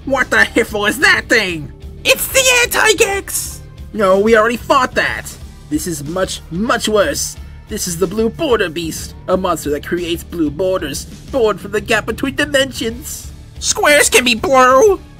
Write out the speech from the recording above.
What the hiffle is that thing? It's the Anti-Gex! No, we already fought that. This is much, much worse. This is the Blue Border Beast, a monster that creates blue borders, born from the gap between dimensions. Squares can be blue!